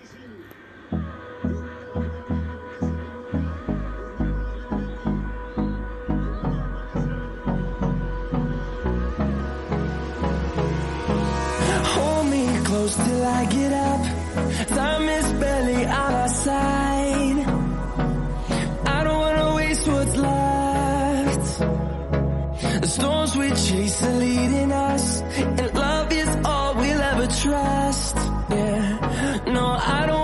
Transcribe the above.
Hold me close till I get up. Time is barely on our side. I don't wanna waste what's left. The storms we chase are leading us, and love is all we'll ever trust. Yeah, no, I don't